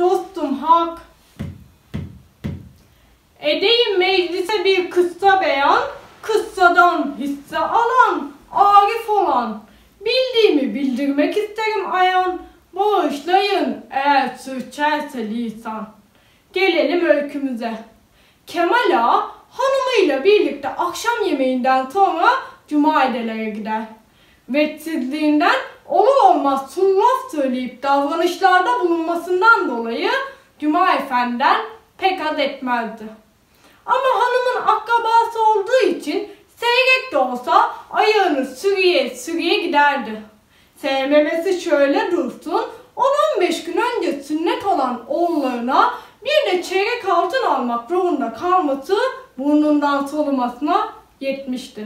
dostum hak. Edeyim meclise bir kıssa beyan, kıssadan hisse alan, arif olan. Bildiğimi bildirmek isterim ayan, bağışlayın eğer sürçerse lisan. Gelelim öykümüze. Kemal Ağa hanımıyla birlikte akşam yemeğinden sonra cumayedelere gider. Vetsizliğinden olur olmaz laf söyleyip davranışlarda bulunmasından dolayı Cuma Efendi'den pek haz etmezdi. Ama hanımın akrabası olduğu için seyrek de olsa ayağını sürüye sürüye giderdi. Sevmemesi şöyle dursun, 10-15 gün önce sünnet olan oğullarına bir de çeyrek altın almak zorunda kalması burnundan solumasına yetmişti.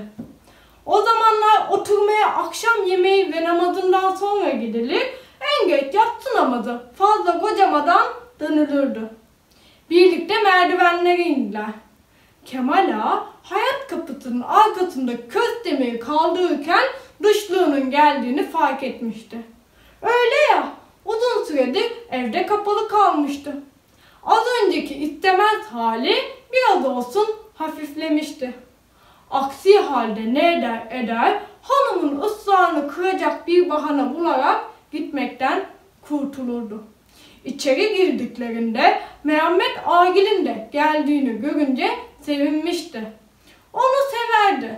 O zamanlar oturmaya akşam yemeği ve namazından sonra gidilir, en geç yatsı namazı fazla kocamadan dönülürdü. Birlikte merdivenlere indiler. Kemal Ağa hayat kapısının arkasında köstemiri kaldırırken dışlığının geldiğini fark etmişti. Öyle ya, uzun süredir evde kapalı kalmıştı. Az önceki istemez hali biraz olsun hafiflemişti. Aksi halde ne eder, hanımın ısrarını kıracak bir bahane bularak gitmekten kurtulurdu. İçeri girdiklerinde Mehmet Agil'in de geldiğini görünce sevinmişti. Onu severdi.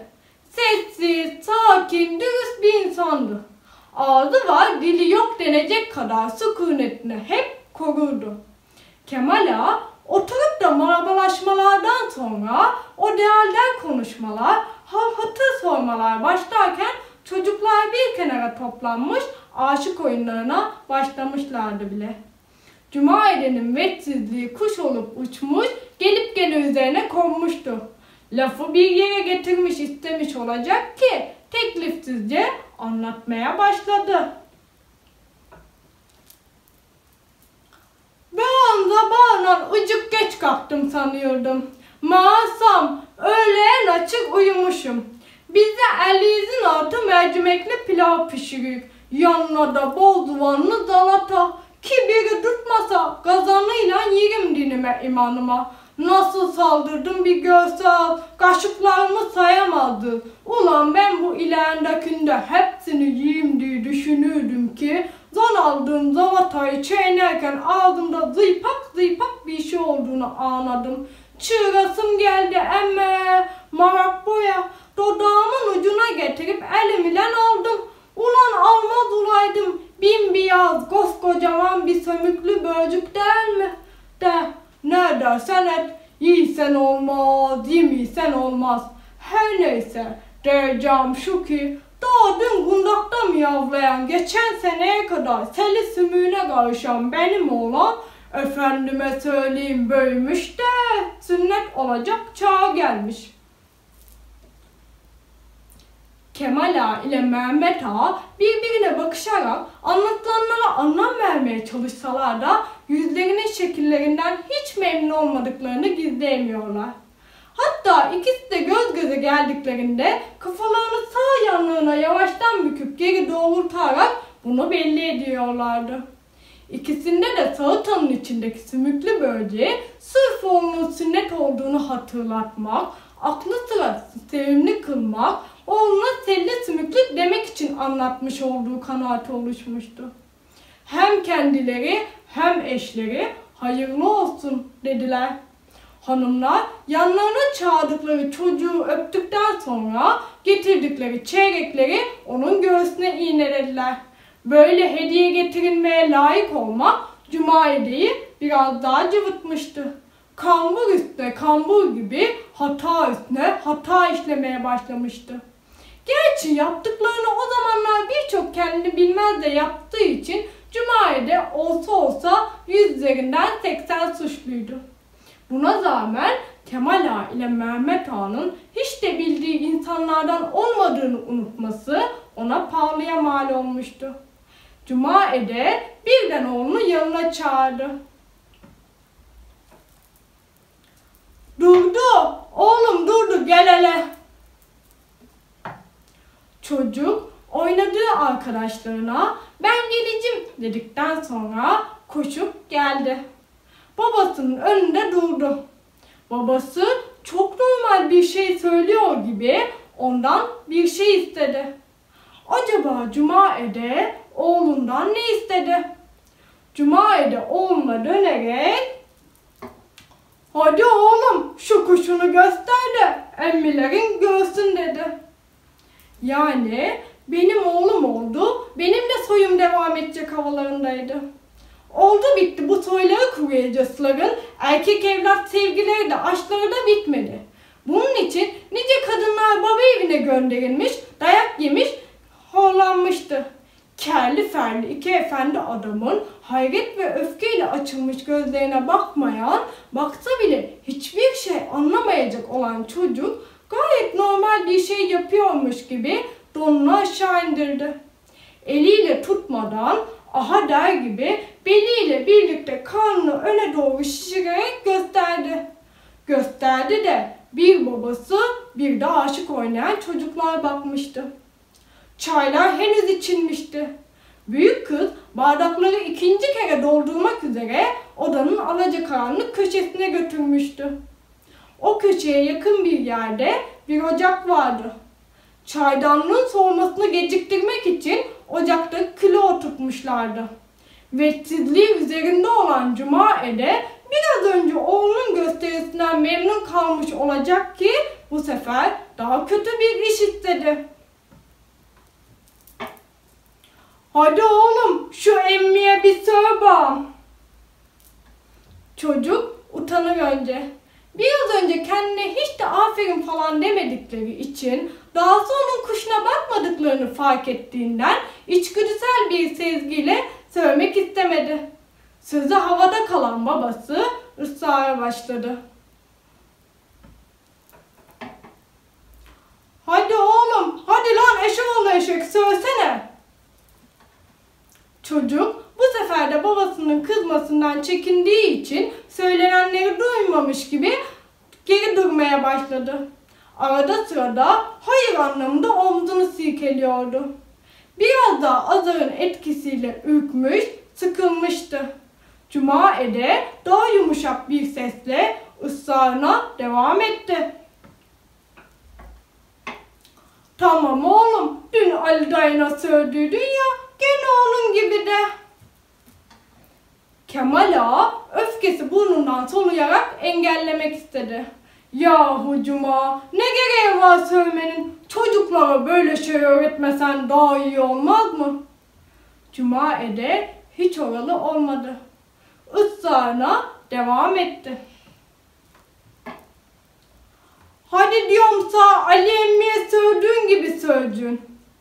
Sessiz, sakin, dürüst bir insandı. Ağzı var, dili yok denecek kadar sükunetini hep korurdu. Kemal Ağa oturup da marabalaşmalardan sonra o değerler konuşmalar, hatır sormalar başlarken çocuklar bir kenara toplanmış aşık oyunlarına başlamışlardı bile. Cumayede'nin vetsizliği kuş olup uçmuş, gelip gene üzerine konmuştu. Lafı bir yere getirmiş istemiş olacak ki teklifsizce anlatmaya başladı. Ben sabahından ıcık geç kalktım sanıyordum. Mağazam öğleyen açık uyumuşum. Bize Eliz'in altı mercimekli pilav pişirir. Yanına da bol soğanlı salata. Ki biri tutmasa kazanıyla yerim dinime imanıma. Nasıl saldırdım bir görsel, kaşıklarımı sayamazdı. Ulan ben bu ilerindekinde hepsini yiyeyim diye düşünürdüm ki zon aldığım zavatayı çiğnerken ağzımda zıypak zıypak bir şey olduğunu anladım. Çığırasım geldi emme, marak boya, dodağımın ucuna getirip elimle aldım. Ulan almaz olaydım, bembeyaz, koskocaman bir sömüklü böcük değil mi? De, ne dersen et, yiysen olmaz, yemiysen olmaz. Her neyse, diyeceğim şu ki, daha dün kundakta miyavlayan, geçen seneye kadar seli sümüğüne karışan benim oğlan, efendime söyleyeyim büyümüş de sünnet olacak çağa gelmiş. Kemal Ağa ile Mehmet Ağa birbirine bakışarak anlatılanlara anlam vermeye çalışsalar da yüzlerinin şekillerinden hiç memnun olmadıklarını gizleyemiyorlar. Hatta ikisi de göz göze geldiklerinde kafalarını sağ yanlarına yavaştan büküp geri doğrultarak bunu belli ediyorlardı. İkisinde de salatanın içindeki sümüklü böceği sırf oğlunun sünnet olduğunu hatırlatmak, aklı sıra sevimli kılmak, oğluna selli sümüklü demek için anlatmış olduğu kanaati oluşmuştu. Hem kendileri hem eşleri hayırlı olsun dediler. Hanımlar yanlarına çağırdıkları çocuğu öptükten sonra getirdikleri çeyrekleri onun göğsüne iğnelediler. Böyle hediye getirilmeye layık olmak Cumayede'yi biraz daha cıvıtmıştı. Kambur üstüne kambur gibi hata üstüne hata işlemeye başlamıştı. Gerçi yaptıklarını o zamanlar birçok kendini bilmez de yaptığı için Cumayede olsa 100 üzerinden 80 suçluydu. Buna rağmen Kemal Ağa ile Mehmet Ağa'nın hiç de bildiği insanlardan olmadığını unutması ona pahalıya mal olmuştu. Cumaede birden oğlunu yanına çağırdı. Durdu, oğlum durdu gel hele. Çocuk oynadığı arkadaşlarına ben geleceğim dedikten sonra koşup geldi. Babasının önünde durdu. Babası çok normal bir şey söylüyor gibi ondan bir şey istedi. Acaba Cumaide oğlundan ne istedi? Cumaide oğluna dönerek "Hadi oğlum şu kuşunu göster de emmilerin görsün" dedi. Yani benim oğlum oldu, benim de soyum devam edecek havalarındaydı. Oldu bitti bu soyları kuruyacakların erkek evlat sevgileri de aşkları da bitmedi. Bunun için nice kadınlar baba evine gönderilmiş, dayak yemiş, horlanmıştı. Kerli ferli iki efendi adamın hayret ve öfkeyle açılmış gözlerine baksa bile hiçbir şey anlamayacak olan çocuk gayet normal bir şey yapıyormuş gibi donunu aşağı indirdi. Eliyle tutmadan aha der gibi beliyle birlikte karnını öne doğru şişirerek gösterdi. Gösterdi de bir babası bir de aşık oynayan çocuklar bakmıştı. Çaylar henüz içilmişti. Büyük kız bardakları ikinci kere doldurmak üzere odanın alacakaranlık köşesine götürmüştü. O köşeye yakın bir yerde bir ocak vardı. Çaydanlığın soğumasını geciktirmek için ocakta küle oturtmuşlardı. Vetsizliği üzerinde olan Cumaide biraz önce oğlunun gösterisinden memnun kalmış olacak ki bu sefer daha kötü bir iş istedi. "Hadi oğlum şu emmiye bir sor bakalım." Çocuk utanır önce. Biraz önce kendine hiç de aferin falan demedikleri için dahası onun kuşuna bakmadıklarını fark ettiğinden içgüdüsel bir sezgiyle söylemek istemedi. Sözü havada kalan babası ısrara başladı. "Hadi oğlum, hadi lan eşoğlu eşek söylesene." Çocuk bu sefer de babasının kızmasından çekindiği için söylenenleri duymamış gibi geri durmaya başladı. Arada sırada hayır anlamında omzunu silkeliyordu. Biraz daha azarın etkisiyle ürkmüş, sıkılmıştı. Cumaide daha yumuşak bir sesle ısrarına devam etti. "Tamam oğlum, dün Ali dayına söyledin ya, gene onun gibi de." Kemal Ağa öfkesi burnundan soluyarak engellemek istedi. "Yahu Cuma, ne gereği var söylemenin? Çocuklara böyle şey öğretmesen daha iyi olmaz mı?" Cumaide hiç oralı olmadı. Israrına devam etti. "Hadi diyorumsa Ali emmiye söylediğin gibi söyleyeceksin."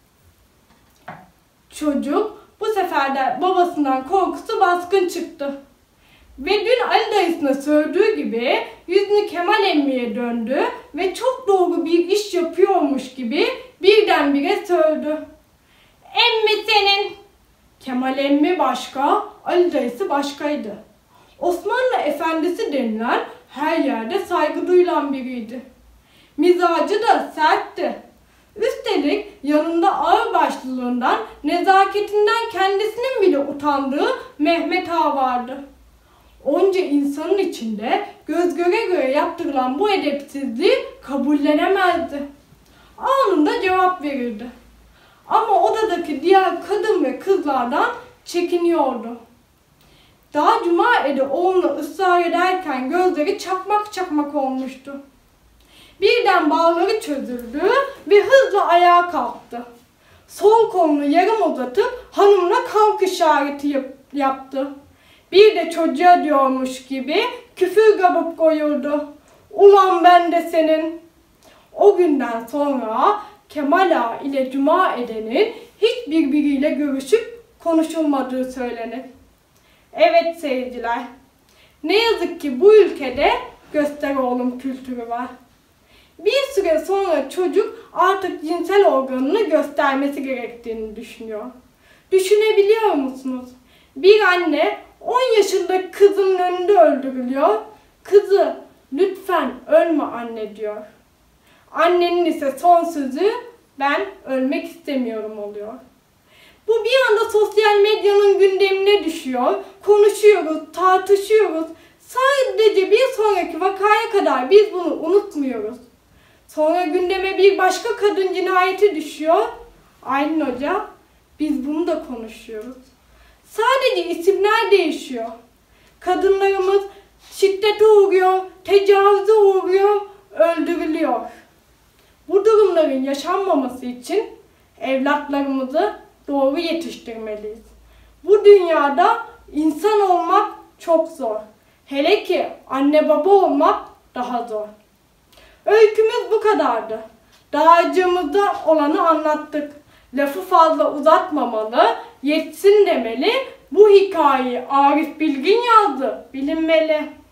Çocuk bu sefer de babasından korkusu baskın çıktı. Ve dün Ali dayısına söylediği gibi yüzünü Kemal emmiye döndü ve çok doğru bir iş yapıyormuş gibi birdenbire söyledi. "Emmi senin." Kemal emmi başka, Ali dayısı başkaydı. Osmanlı efendisi denilen her yerde saygı duyulan biriydi. Mizacı da sertti. Üstelik yanında ağırbaşlılığından, nezaketinden kendisinin bile utandığı Mehmet Ağa vardı. Onca insanın içinde göz göre göre yaptırılan bu edepsizliği kabullenemezdi. Anında cevap verirdi. Ama odadaki diğer kadın ve kızlardan çekiniyordu. Daha Cumaide oğluna ısrar ederken gözleri çakmak çakmak olmuştu. Birden bağları çözüldü ve hızla ayağa kalktı. Sol kolunu yarım uzatıp hanımına kalk işareti yaptı. Bir de çocuğa diyormuş gibi küfür kapıp koyuldu. "Ulan ben de senin." O günden sonra Kemal Ağa ile Cumaide'nin hiç birbiriyle görüşüp konuşulmadığı söylenir. Evet seyirciler, ne yazık ki bu ülkede göster oğlum kültürü var. Bir süre sonra çocuk artık cinsel organını göstermesi gerektiğini düşünüyor. Düşünebiliyor musunuz? Bir anne 10 yaşındaki kızının önünde öldürülüyor. Kızı "Lütfen ölme anne" diyor. Annenin ise son sözü "Ben ölmek istemiyorum" oluyor. Bu bir anda sosyal medyanın gündemine düşüyor. Konuşuyoruz, tartışıyoruz. Sadece bir sonraki vakaya kadar biz bunu unutmuyoruz. Sonra gündeme bir başka kadın cinayeti düşüyor. Aylin Hoca, biz bunu da konuşuyoruz. Sadece isimler değişiyor. Kadınlarımız şiddete uğruyor, tecavüze uğruyor, öldürülüyor. Bu durumların yaşanmaması için evlatlarımızı doğru yetiştirmeliyiz. Bu dünyada insan olmak çok zor. Hele ki anne baba olmak daha zor. Öykümüz bu kadardı. Dağarcığımızda olanı anlattık. Lafı fazla uzatmamalı, yetsin demeli. Bu hikayeyi Arif Bilgin yazdı, bilinmeli.